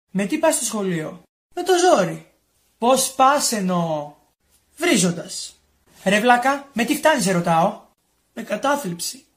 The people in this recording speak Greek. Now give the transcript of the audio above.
Με τι πας στο σχολείο? Με το ζόρι. Πώς πας εννοώ? Βρίζοντας. Ρε βλάκα, με τι φτάνει σε ρωτάω? Με κατάθλιψη.